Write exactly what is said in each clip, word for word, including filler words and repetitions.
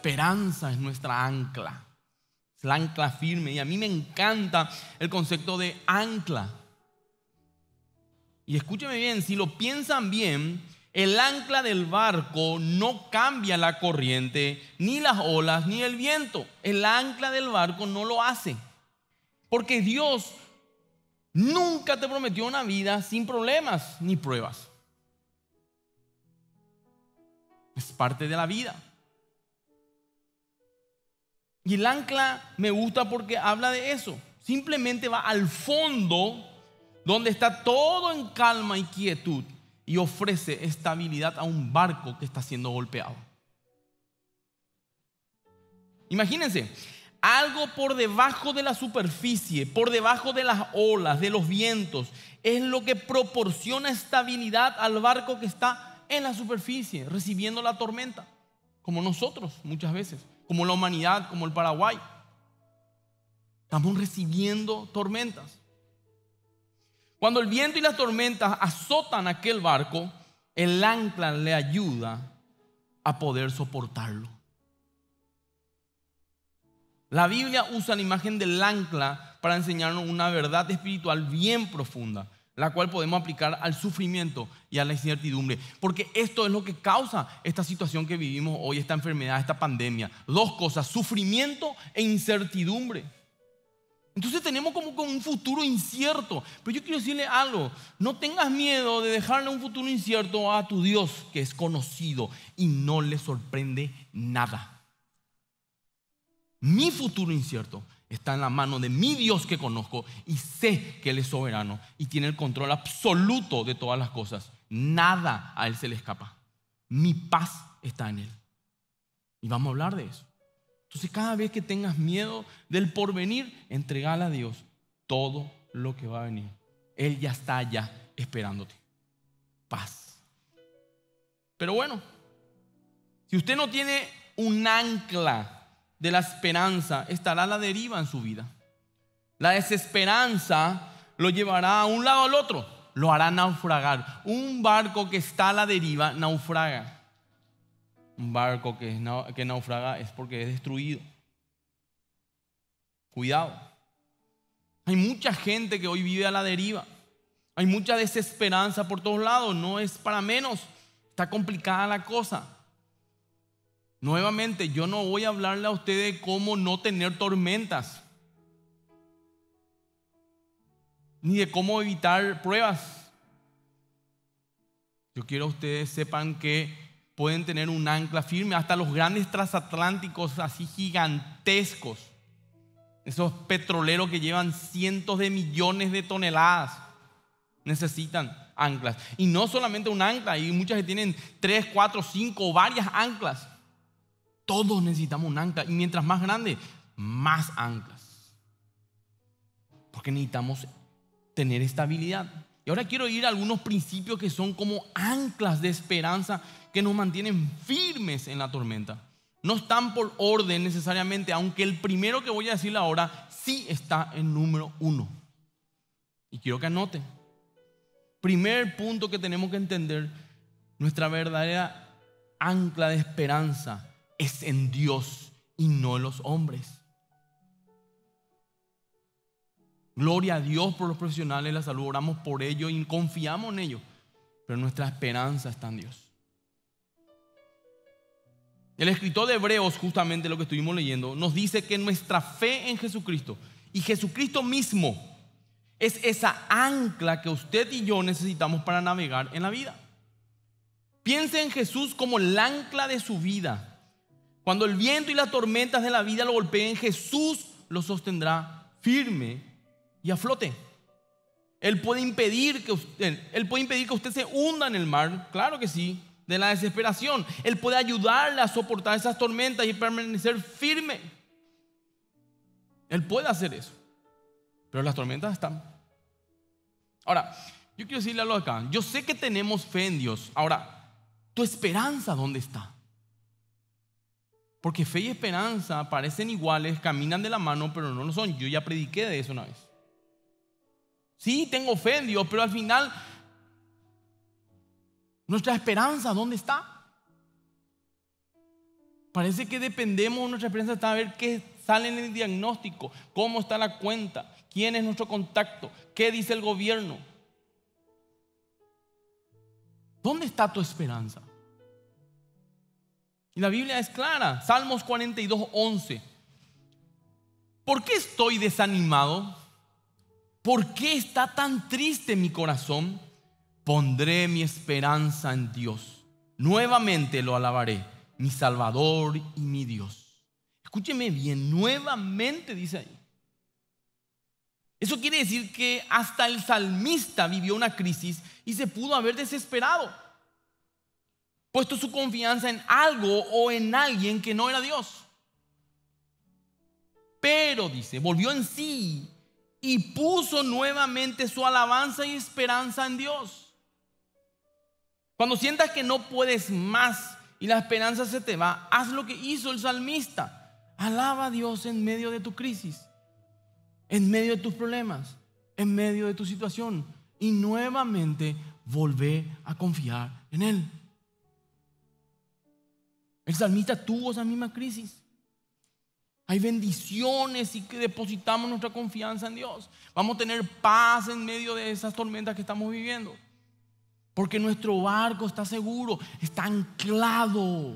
esperanza es nuestra ancla. Es la ancla firme. Y a mí me encanta el concepto de ancla. Y escúcheme bien, si lo piensan bien, el ancla del barco no cambia la corriente, ni las olas, ni el viento. El ancla del barco no lo hace. Porque Dios nunca te prometió una vida sin problemas ni pruebas. Es parte de la vida. Y el ancla me gusta porque habla de eso. Simplemente va al fondo, donde está todo en calma y quietud, y ofrece estabilidad a un barco que está siendo golpeado. Imagínense, algo por debajo de la superficie, por debajo de las olas, de los vientos, es lo que proporciona estabilidad al barco que está en la superficie, recibiendo la tormenta, como nosotros muchas veces, como la humanidad, como el Paraguay. Estamos recibiendo tormentas. Cuando el viento y las tormentas azotan aquel barco, el ancla le ayuda a poder soportarlo. La Biblia usa la imagen del ancla para enseñarnos una verdad espiritual bien profunda, la cual podemos aplicar al sufrimiento y a la incertidumbre. Porque esto es lo que causa esta situación que vivimos hoy, esta enfermedad, esta pandemia. Dos cosas: sufrimiento e incertidumbre. Entonces tenemos como un futuro incierto. Pero yo quiero decirle algo: no tengas miedo de dejarle un futuro incierto a tu Dios, que es conocido y no le sorprende nada. Mi futuro incierto está en la mano de mi Dios que conozco y sé que Él es soberano y tiene el control absoluto de todas las cosas. Nada a Él se le escapa. Mi paz está en Él. Y vamos a hablar de eso. Entonces, cada vez que tengas miedo del porvenir, entregale a Dios todo lo que va a venir. Él ya está allá esperándote. Paz. Pero bueno, si usted no tiene un ancla de la esperanza, estará a la deriva en su vida. La desesperanza lo llevará a un lado o al otro, lo hará naufragar. Un barco que está a la deriva naufraga. Un barco que, que naufraga es porque es destruido. Cuidado. Hay mucha gente que hoy vive a la deriva. Hay mucha desesperanza por todos lados. No es para menos. Está complicada la cosa. Nuevamente, yo no voy a hablarle a ustedes de cómo no tener tormentas, ni de cómo evitar pruebas. Yo quiero que ustedes sepan que pueden tener un ancla firme. Hasta los grandes transatlánticos así gigantescos, esos petroleros que llevan cientos de millones de toneladas, necesitan anclas. Y no solamente un ancla, hay muchas que tienen tres, cuatro, cinco, varias anclas. Todos necesitamos un ancla, y mientras más grande, más anclas, porque necesitamos tener estabilidad. Y ahora quiero ir a algunos principios que son como anclas de esperanza que nos mantienen firmes en la tormenta. No están por orden necesariamente, aunque el primero que voy a decirle ahora sí está en número uno. Y quiero que anoten. Primer punto que tenemos que entender: nuestra verdadera ancla de esperanza es en Dios y no en los hombres. Gloria a Dios por los profesionales de la salud, oramos por ellos y confiamos en ellos, pero nuestra esperanza está en Dios. El escritor de Hebreos, justamente lo que estuvimos leyendo, nos dice que nuestra fe en Jesucristo y Jesucristo mismo es esa ancla que usted y yo necesitamos para navegar en la vida. Piense en Jesús como el ancla de su vida. Cuando el viento y las tormentas de la vida lo golpeen, Jesús lo sostendrá firme y a flote. Él puede impedir que usted, él puede impedir que usted se hunda en el mar, claro que sí, de la desesperación. Él puede ayudarle a soportar esas tormentas y permanecer firme. Él puede hacer eso, pero las tormentas están. Ahora, yo quiero decirle algo acá. Yo sé que tenemos fe en Dios. Ahora, ¿tu esperanza dónde está? Porque fe y esperanza parecen iguales, caminan de la mano, pero no lo son. Yo ya prediqué de eso una vez. Sí, tengo fe en Dios, pero al final, ¿nuestra esperanza dónde está? Parece que dependemos de nuestra esperanza hasta ver qué sale en el diagnóstico, cómo está la cuenta, quién es nuestro contacto, qué dice el gobierno. ¿Dónde está tu esperanza? Y la Biblia es clara, Salmos cuarenta y dos, once. ¿Por qué estoy desanimado? ¿Por qué está tan triste mi corazón? Pondré mi esperanza en Dios. Nuevamente lo alabaré, mi Salvador y mi Dios. Escúcheme bien, nuevamente dice ahí. Eso quiere decir que hasta el salmista vivió una crisis y se pudo haber desesperado, puesto su confianza en algo o en alguien que no era Dios. Pero, dice, volvió en sí y puso nuevamente su alabanza y esperanza en Dios. Cuando sientas que no puedes más y la esperanza se te va, haz lo que hizo el salmista. Alaba a Dios en medio de tu crisis, en medio de tus problemas, en medio de tu situación, y nuevamente volvé a confiar en Él. El salmista tuvo esa misma crisis. Hay bendiciones y que depositamos nuestra confianza en Dios. Vamos a tener paz en medio de esas tormentas que estamos viviendo, porque nuestro barco está seguro, está anclado.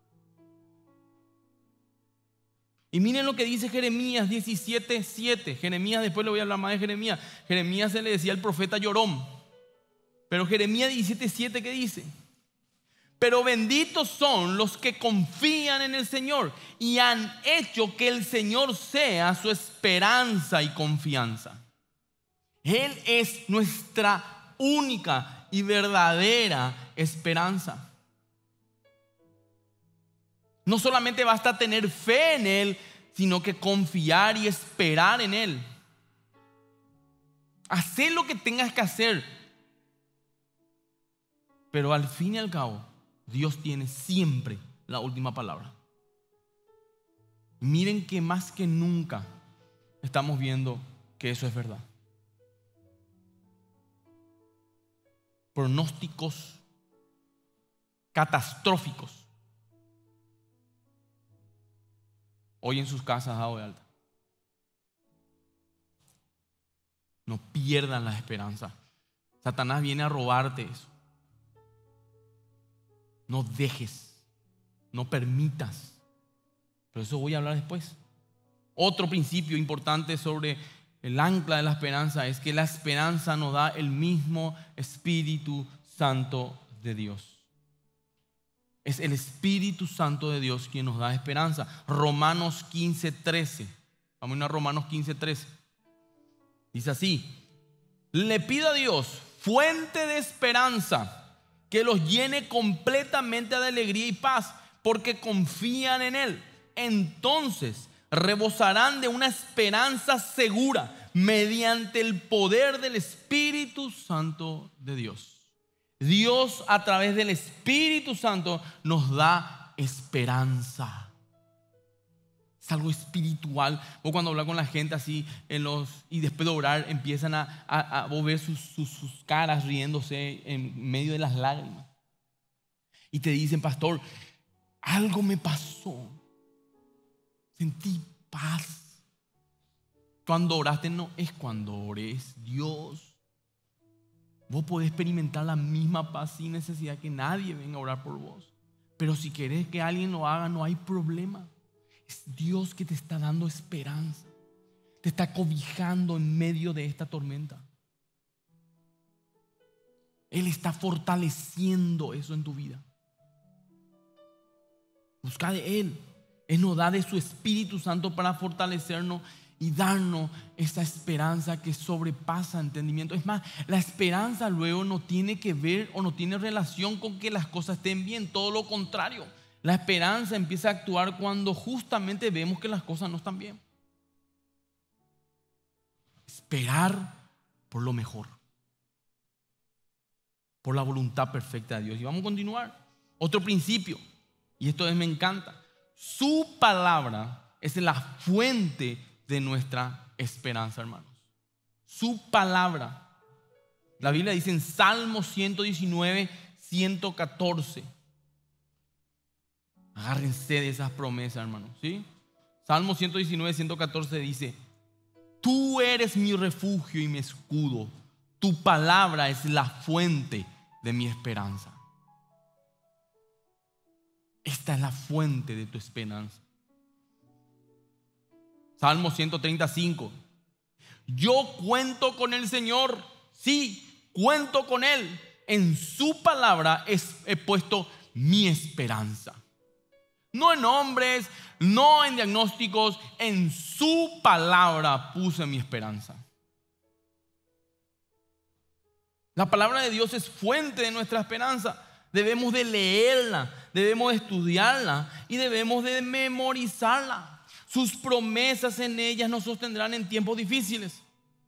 Y miren lo que dice Jeremías diecisiete, siete. Jeremías, después le voy a hablar más de Jeremías. Jeremías se le decía el profeta llorón. Pero Jeremías diecisiete, siete, ¿qué dice? Pero benditos son los que confían en el Señor y han hecho que el Señor sea su esperanza y confianza. Él es nuestra única y verdadera esperanza. No solamente basta tener fe en Él, sino que confiar y esperar en Él. Hacer lo que tengas que hacer, pero al fin y al cabo, Dios tiene siempre la última palabra. Miren que más que nunca estamos viendo que eso es verdad. Pronósticos catastróficos hoy en sus casas dado de alta. No pierdan la esperanza. Satanás viene a robarte eso. No dejes, no permitas. Pero eso voy a hablar después. Otro principio importante sobre el ancla de la esperanza es que la esperanza nos da el mismo Espíritu Santo de Dios. Es el Espíritu Santo de Dios quien nos da esperanza. Romanos quince, trece. Vamos a Romanos quince, trece. Dice así: le pido a Dios, fuente de esperanza, que los llene completamente de alegría y paz, porque confían en Él. Entonces rebosarán de una esperanza segura mediante el poder del Espíritu Santo de Dios. Dios, a través del Espíritu Santo, nos da esperanza. Es algo espiritual. Vos cuando hablas con la gente así en los, y después de orar empiezan a, a, a vos ves sus, sus, sus caras riéndose en medio de las lágrimas. Y te dicen: pastor, algo me pasó. Sentí paz. Cuando oraste no es cuando ores, Dios. Vos podés experimentar la misma paz sin necesidad que nadie venga a orar por vos. Pero si querés que alguien lo haga, no hay problema. Es Dios que te está dando esperanza. Te está cobijando en medio de esta tormenta. Él está fortaleciendo eso en tu vida. Busca de Él. Él nos da de su Espíritu Santo para fortalecernos y darnos esa esperanza que sobrepasa entendimiento. Es más, la esperanza luego no tiene que ver o no tiene relación con que las cosas estén bien. Todo lo contrario. La esperanza empieza a actuar cuando justamente vemos que las cosas no están bien. Esperar por lo mejor, por la voluntad perfecta de Dios. Y vamos a continuar. Otro principio, y esto es, me encanta. Su palabra es la fuente de nuestra esperanza, hermanos. Su palabra. La Biblia dice en Salmo ciento diecinueve, ciento catorce: Agárrense de esas promesas, hermano, ¿sí? Salmo ciento diecinueve, ciento catorce dice: tú eres mi refugio y mi escudo. Tu palabra es la fuente de mi esperanza. Esta es la fuente de tu esperanza. Salmo ciento treinta y cinco. Yo cuento con el Señor. Sí, cuento con Él. En su palabra es, he puesto mi esperanza. No en hombres, no en diagnósticos. En su palabra puse mi esperanza. La palabra de Dios es fuente de nuestra esperanza. Debemos de leerla, debemos de estudiarla y debemos de memorizarla. Sus promesas en ellas nos sostendrán en tiempos difíciles.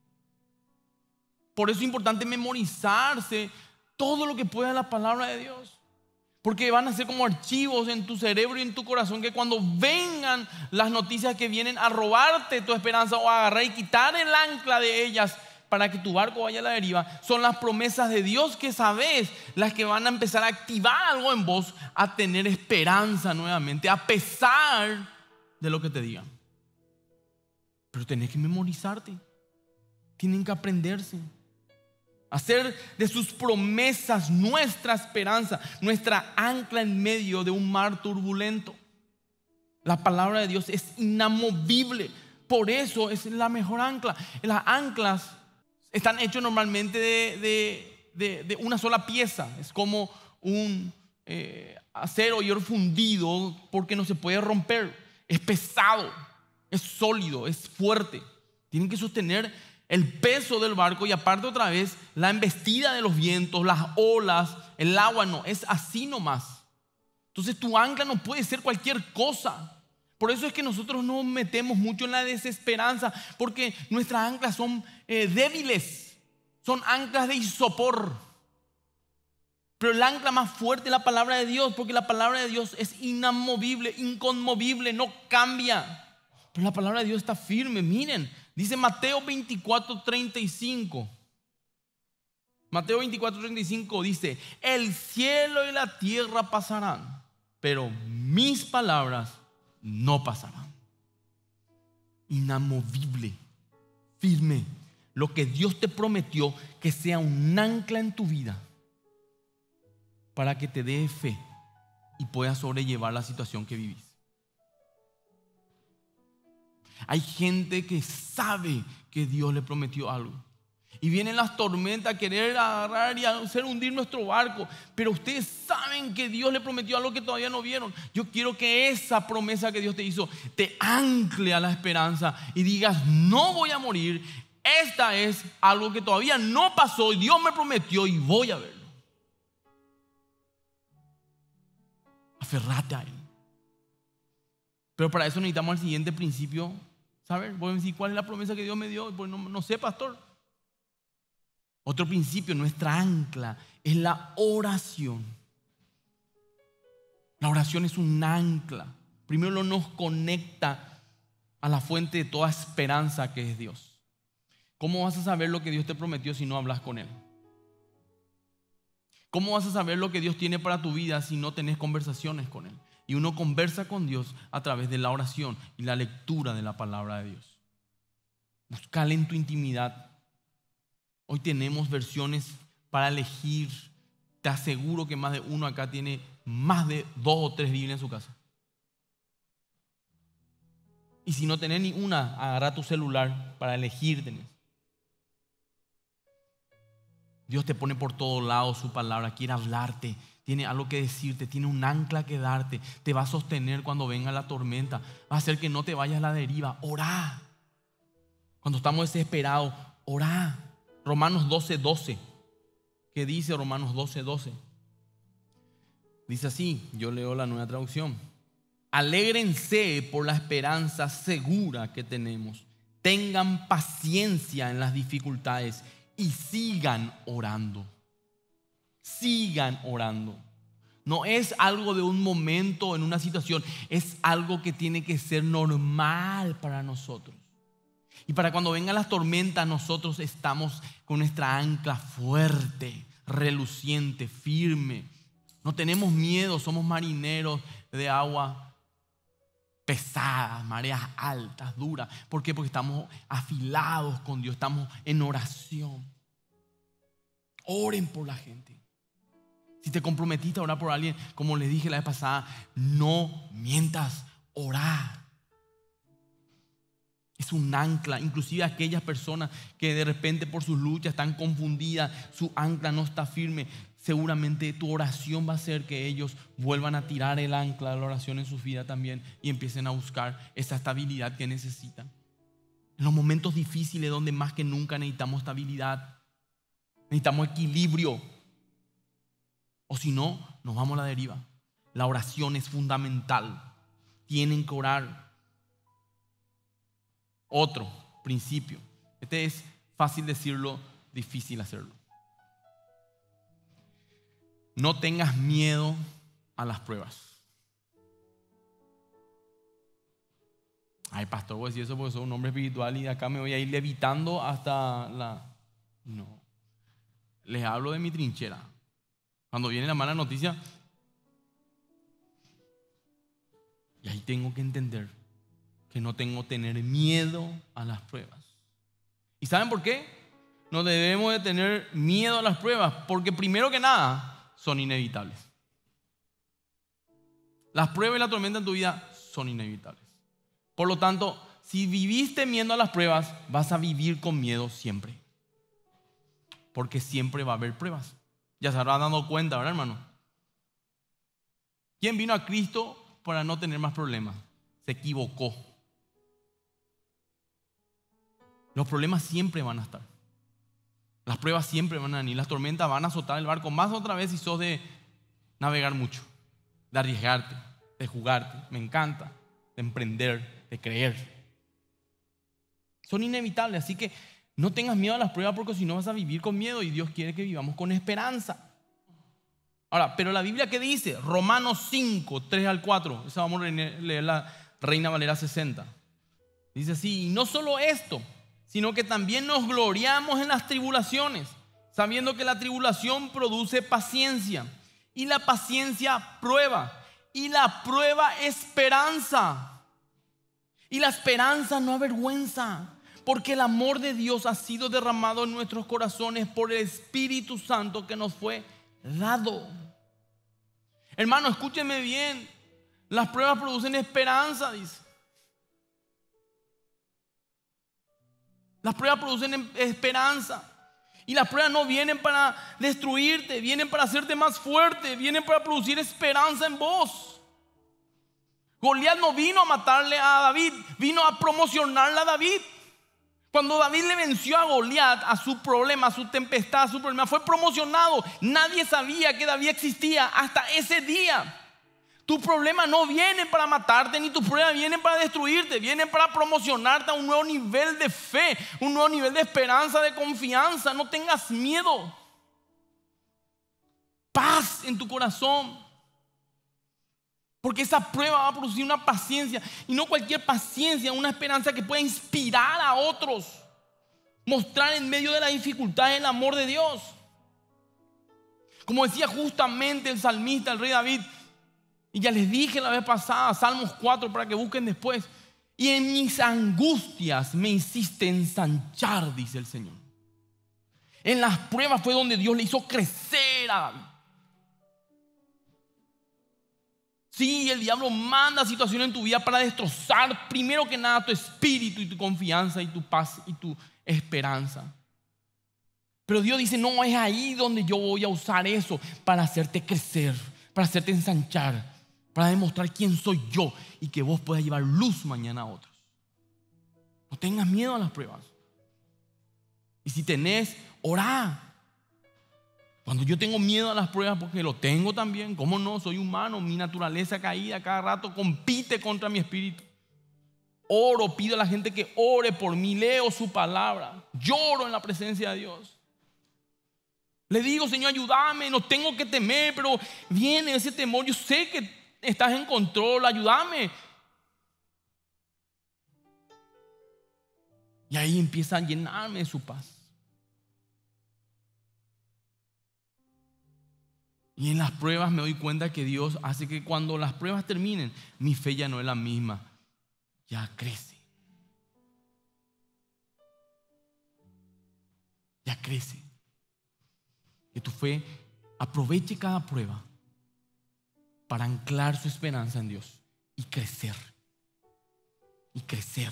Por eso es importante memorizarse todo lo que pueda la palabra de Dios. Porque van a ser como archivos en tu cerebro y en tu corazón, que cuando vengan las noticias que vienen a robarte tu esperanza o a agarrar y quitar el ancla de ellas para que tu barco vaya a la deriva, son las promesas de Dios que sabes, las que van a empezar a activar algo en vos, a tener esperanza nuevamente, a pesar de lo que te digan. Pero tenés que memorizarte, tienen que aprenderse. Hacer de sus promesas nuestra esperanza, nuestra ancla en medio de un mar turbulento. La palabra de Dios es inamovible, por eso es la mejor ancla. Las anclas están hechas normalmente de, de, de, de una sola pieza. Es como un eh, acero y oro fundido, porque no se puede romper. Es pesado, es sólido, es fuerte. Tienen que sostener el peso del barco y aparte otra vez la embestida de los vientos, las olas, el agua. No, es así nomás. Entonces tu ancla no puede ser cualquier cosa. Por eso es que nosotros no metemos mucho en la desesperanza, porque nuestras anclas son eh, débiles, son anclas de isopor. Pero el ancla más fuerte es la palabra de Dios, porque la palabra de Dios es inamovible, inconmovible, no cambia. Pero la palabra de Dios está firme. Miren, dice Mateo veinticuatro, treinta y cinco. Mateo veinticuatro, treinta y cinco dice: el cielo y la tierra pasarán, pero mis palabras no pasarán. Inamovible, firme. Lo que Dios te prometió, que sea un ancla en tu vida para que te dé fe y puedas sobrellevar la situación que vivís. Hay gente que sabe que Dios le prometió algo y vienen las tormentas a querer agarrar y hacer hundir nuestro barco, pero ustedes saben que Dios le prometió algo que todavía no vieron. Yo quiero que esa promesa que Dios te hizo te ancle a la esperanza y digas: no voy a morir. Esta es algo que todavía no pasó y Dios me prometió y voy a verlo. Aferrate a Él. Pero para eso necesitamos el siguiente principio. ¿Saber? Voy a decir, ¿cuál es la promesa que Dios me dio? Pues no, no sé, pastor. Otro principio, nuestra ancla, es la oración. La oración es un ancla. Primero nos conecta a la fuente de toda esperanza, que es Dios. ¿Cómo vas a saber lo que Dios te prometió si no hablas con Él? ¿Cómo vas a saber lo que Dios tiene para tu vida si no tenés conversaciones con Él? Y uno conversa con Dios a través de la oración y la lectura de la palabra de Dios. Buscale en tu intimidad. Hoy tenemos versiones para elegir. Te aseguro que más de uno acá tiene más de dos o tres Biblias en su casa. Y si no tenés ni una, agarra tu celular para elegir. Tenés. Dios te pone por todos lados su palabra, quiere hablarte, tiene algo que decirte, tiene un ancla que darte, te va a sostener cuando venga la tormenta, va a hacer que no te vayas a la deriva. Orá. Cuando estamos desesperados, orá. Romanos doce, doce. ¿Qué dice Romanos doce, doce? Dice así, yo leo la Nueva Traducción: alégrense por la esperanza segura que tenemos, tengan paciencia en las dificultades y sigan orando. Sigan orando. No es algo de un momento en una situación, es algo que tiene que ser normal para nosotros. Y para cuando vengan las tormentas, nosotros estamos con nuestra ancla fuerte, reluciente, firme. No tenemos miedo, somos marineros, de agua pesadas, mareas altas, duras. ¿Por qué? Porque estamos afilados con Dios, estamos en oración. Oren por la gente. Si te comprometiste a orar por alguien, como les dije la vez pasada, no mientas, orá. Es un ancla. Inclusive aquellas personas que de repente por sus luchas están confundidas, su ancla no está firme, seguramente tu oración va a hacer que ellos vuelvan a tirar el ancla de la oración en su vida también y empiecen a buscar esa estabilidad que necesitan. En los momentos difíciles donde más que nunca necesitamos estabilidad, necesitamos equilibrio. O si no, nos vamos a la deriva. La oración es fundamental. Tienen que orar. Otro principio. Este es fácil decirlo, difícil hacerlo. No tengas miedo a las pruebas. Ay, pastor, voy a decir eso porque soy un hombre espiritual y de acá me voy a ir levitando hasta la... No. Les hablo de mi trinchera. Cuando viene la mala noticia, y ahí tengo que entender que no tengo que tener miedo a las pruebas. ¿Y saben por qué? No debemos de tener miedo a las pruebas, porque primero que nada son inevitables. Las pruebas y la tormenta en tu vida son inevitables. Por lo tanto, si viviste miedo a las pruebas, vas a vivir con miedo siempre. Porque siempre va a haber pruebas. Ya se habrán dado cuenta, ¿verdad, hermano? ¿Quién vino a Cristo para no tener más problemas? Se equivocó. Los problemas siempre van a estar. Las pruebas siempre van a venir. Las tormentas van a azotar el barco más otra vez si sos de navegar mucho, de arriesgarte, de jugarte. Me encanta, de emprender, de creer. Son inevitables, así que no tengas miedo a las pruebas porque si no vas a vivir con miedo y Dios quiere que vivamos con esperanza. Ahora, pero la Biblia ¿qué dice? Romanos cinco, tres al cuatro. Esa vamos a leer la Reina Valera sesenta. Dice así, y no solo esto, sino que también nos gloriamos en las tribulaciones, sabiendo que la tribulación produce paciencia, y la paciencia prueba, y la prueba esperanza, y la esperanza no avergüenza, porque el amor de Dios ha sido derramado en nuestros corazones por el Espíritu Santo que nos fue dado. Hermano, escúcheme bien. Las pruebas producen esperanza, dice. Las pruebas producen esperanza. Y las pruebas no vienen para destruirte, vienen para hacerte más fuerte, vienen para producir esperanza en vos. Goliat no vino a matarle a David, vino a promocionarle a David. Cuando David le venció a Goliat, a su problema, a su tempestad, a su problema, fue promocionado. Nadie sabía que David existía hasta ese día. Tu problema no viene para matarte, ni tus pruebas vienen para destruirte, vienen para promocionarte a un nuevo nivel de fe, un nuevo nivel de esperanza, de confianza. No tengas miedo. Paz en tu corazón. Porque esa prueba va a producir una paciencia, y no cualquier paciencia, una esperanza que pueda inspirar a otros, mostrar en medio de la dificultad el amor de Dios. Como decía justamente el salmista, el rey David, y ya les dije la vez pasada, Salmos cuatro, para que busquen después, y en mis angustias me hiciste ensanchar, dice el Señor. En las pruebas fue donde Dios le hizo crecer a David. Sí, el diablo manda situaciones en tu vida para destrozar primero que nada tu espíritu y tu confianza y tu paz y tu esperanza. Pero Dios dice, no, es ahí donde yo voy a usar eso para hacerte crecer, para hacerte ensanchar, para demostrar quién soy yo y que vos puedas llevar luz mañana a otros. No tengas miedo a las pruebas. Y si tenés, orá. Cuando yo tengo miedo a las pruebas, porque lo tengo también, ¿cómo no? Soy humano, mi naturaleza caída cada rato compite contra mi espíritu. Oro, pido a la gente que ore por mí, leo su palabra, lloro en la presencia de Dios. Le digo, Señor, ayúdame, no tengo que temer, pero viene ese temor, yo sé que estás en control, ayúdame. Y ahí empieza a llenarme de su paz. Y en las pruebas me doy cuenta que Dios hace que cuando las pruebas terminen, mi fe ya no es la misma, ya crece. Ya crece. Que tu fe aproveche cada prueba para anclar su esperanza en Dios y crecer. Y crecer.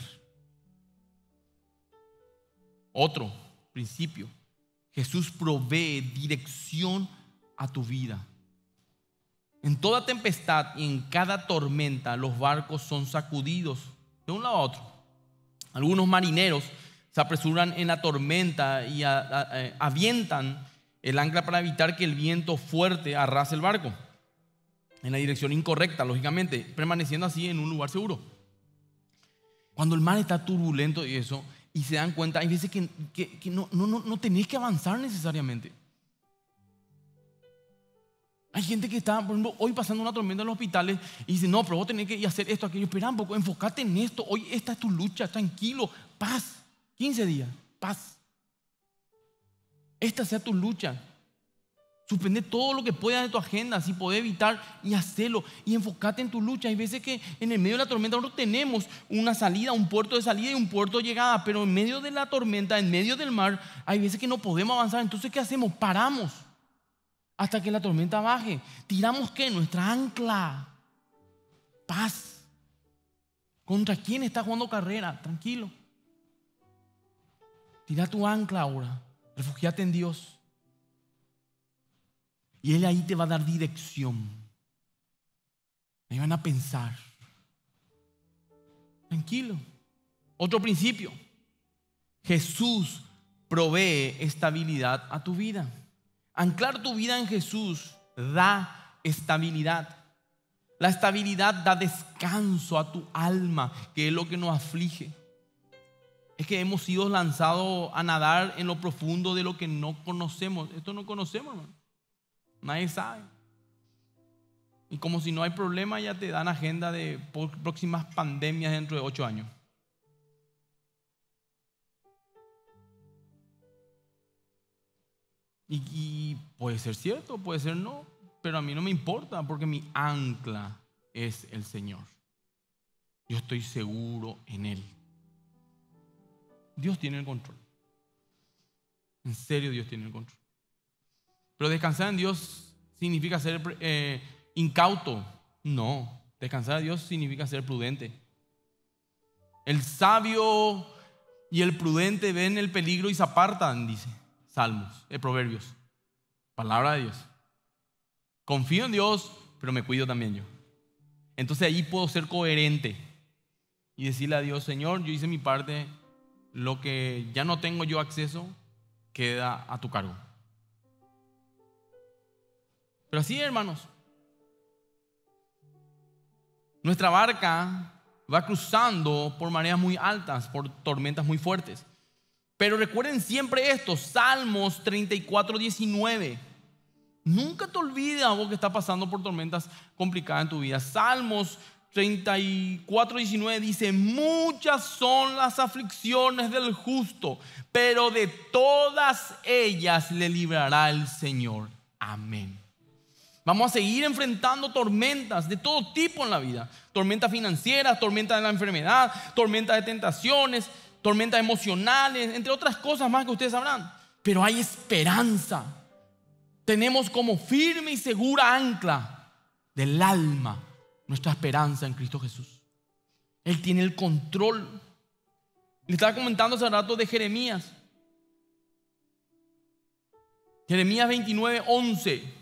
Otro principio. Jesús provee dirección a tu vida. En toda tempestad y en cada tormenta los barcos son sacudidos de un lado a otro. Algunos marineros se apresuran en la tormenta y a, a, a, avientan el ancla para evitar que el viento fuerte arrase el barco en la dirección incorrecta, lógicamente, permaneciendo así en un lugar seguro. Cuando el mar está turbulento y eso, y se dan cuenta, hay veces que, que, que no, no, no, no tenés que avanzar necesariamente. Hay gente que está, por ejemplo, hoy pasando una tormenta en los hospitales y dice, no, pero vos tenés que ir a hacer esto, aquello. Espera un poco, enfócate en esto. Hoy esta es tu lucha, tranquilo, paz. quince días, paz. Esta sea tu lucha. Suspende todo lo que puedas de tu agenda, si podés evitar, y hacerlo. Y enfócate en tu lucha. Hay veces que en el medio de la tormenta nosotros tenemos una salida, un puerto de salida y un puerto de llegada. Pero en medio de la tormenta, en medio del mar, hay veces que no podemos avanzar. Entonces, ¿qué hacemos? Paramos hasta que la tormenta baje. ¿Tiramos qué? Nuestra ancla. Paz. ¿Contra quién está jugando carrera? Tranquilo. Tira tu ancla ahora. Refugiate en Dios. Y Él ahí te va a dar dirección. Ahí van a pensar. Tranquilo. Otro principio. Jesús provee estabilidad a tu vida. Anclar tu vida en Jesús da estabilidad. La estabilidad da descanso a tu alma, que es lo que nos aflige. Es que hemos sido lanzados a nadar en lo profundo de lo que no conocemos. Esto no conocemos, hermano. Nadie sabe. Y como si no hay problema, ya te dan agenda de próximas pandemias dentro de ocho años. Y, y puede ser cierto, puede ser no, pero a mí no me importa porque mi ancla es el Señor. Yo estoy seguro en Él. Dios tiene el control. En serio, Dios tiene el control. Pero descansar en Dios significa ser eh, incauto. No, descansar en Dios significa ser prudente. El sabio y el prudente ven el peligro y se apartan, dice Salmos, eh, Proverbios. Palabra de Dios. Confío en Dios, pero me cuido también yo. Entonces allí puedo ser coherente y decirle a Dios, Señor, yo hice mi parte, lo que ya no tengo yo acceso queda a tu cargo. Pero así, hermanos, nuestra barca va cruzando por mareas muy altas, por tormentas muy fuertes. Pero recuerden siempre esto, Salmos treinta y cuatro, diecinueve. Nunca te olvides a vos que estás pasando por tormentas complicadas en tu vida. Salmos treinta y cuatro, diecinueve dice, muchas son las aflicciones del justo, pero de todas ellas le librará el Señor. Amén. Vamos a seguir enfrentando tormentas de todo tipo en la vida. Tormentas financieras, tormentas de la enfermedad, tormentas de tentaciones, tormentas emocionales, entre otras cosas más que ustedes sabrán. Pero hay esperanza. Tenemos como firme y segura ancla del alma nuestra esperanza en Cristo Jesús. Él tiene el control. Le estaba comentando hace rato de Jeremías. Jeremías veintinueve, once.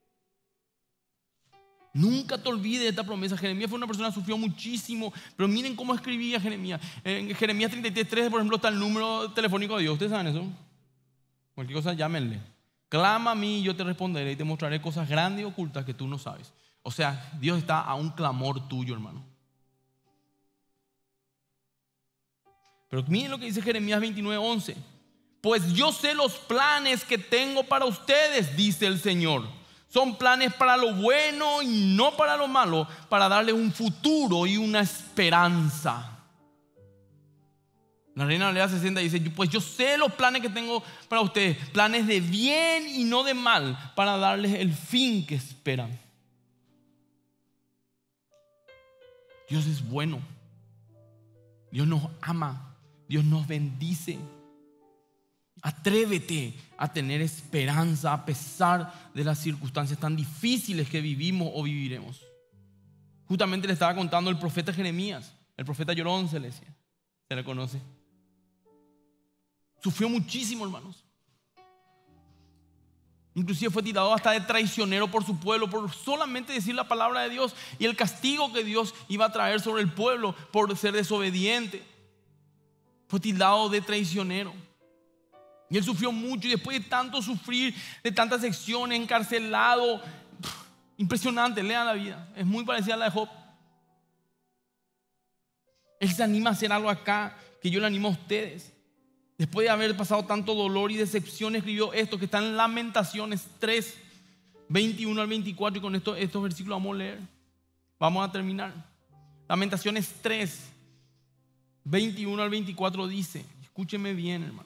Nunca te olvides de esta promesa. Jeremías fue una persona que sufrió muchísimo, pero miren cómo escribía Jeremías. En Jeremías treinta y tres, por ejemplo, está el número telefónico de Dios. ¿Ustedes saben eso? Cualquier cosa, llámenle. Clama a mí y yo te responderé y te mostraré cosas grandes y ocultas que tú no sabes. O sea, Dios está a un clamor tuyo, hermano. Pero miren lo que dice Jeremías veintinueve, once. Pues yo sé los planes que tengo para ustedes, dice el Señor. Son planes para lo bueno y no para lo malo, para darles un futuro y una esperanza. La Reina Valera sesenta dice, pues yo sé los planes que tengo para ustedes, planes de bien y no de mal, para darles el fin que esperan. Dios es bueno. Dios nos ama. Dios nos bendice. Atrévete a tener esperanza a pesar de las circunstancias tan difíciles que vivimos o viviremos. Justamente le estaba contando el profeta Jeremías, el profeta llorón se le decía, se le conoce. Sufrió muchísimo, hermanos. Inclusive fue tirado hasta de traicionero por su pueblo, por solamente decir la palabra de Dios y el castigo que Dios iba a traer sobre el pueblo por ser desobediente. Fue tildado de traicionero. Y él sufrió mucho, y después de tanto sufrir, de tantas secciones, encarcelado, impresionante, lean la vida, es muy parecida a la de Job. Él se anima a hacer algo acá, que yo le animo a ustedes. Después de haber pasado tanto dolor y decepción, escribió esto que está en Lamentaciones tres, veintiuno al veinticuatro, y con esto, estos versículos vamos a leer. Vamos a terminar. Lamentaciones tres, veintiuno al veinticuatro dice, escúcheme bien, hermano.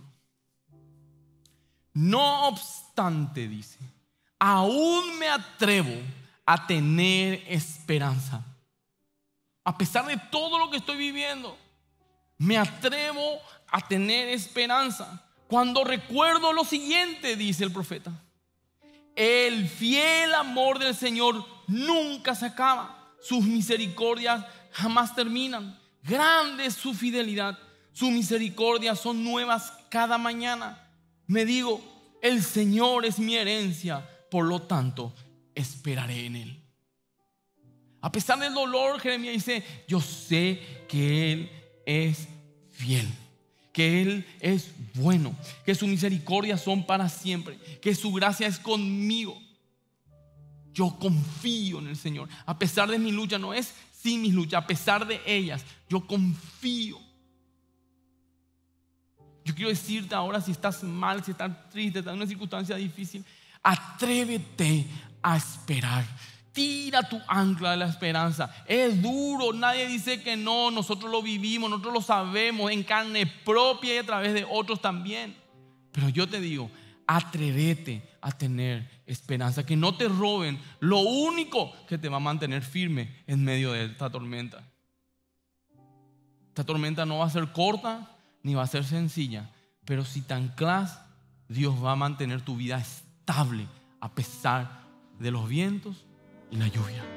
No obstante, dice, aún me atrevo a tener esperanza. A pesar de todo lo que estoy viviendo, me atrevo a tener esperanza. Cuando recuerdo lo siguiente, dice el profeta: el fiel amor del Señor nunca se acaba. Sus misericordias jamás terminan. Grande es su fidelidad. Sus misericordias son nuevas cada mañana. Me digo, el Señor es mi herencia, por lo tanto, esperaré en Él. A pesar del dolor, Jeremías dice, yo sé que Él es fiel, que Él es bueno, que sus misericordias son para siempre, que su gracia es conmigo. Yo confío en el Señor. A pesar de mi lucha, no es sin mis luchas, a pesar de ellas, yo confío. Yo quiero decirte ahora, si estás mal, si estás triste, estás en una circunstancia difícil, atrévete a esperar. Tira tu ancla de la esperanza. Es duro, nadie dice que no. Nosotros lo vivimos, nosotros lo sabemos en carne propia y a través de otros también. Pero yo te digo, atrévete a tener esperanza. Que no te roben lo único que te va a mantener firme en medio de esta tormenta. Esta tormenta no va a ser corta ni va a ser sencilla, pero si te anclas, Dios va a mantener tu vida estable a pesar de los vientos y la lluvia.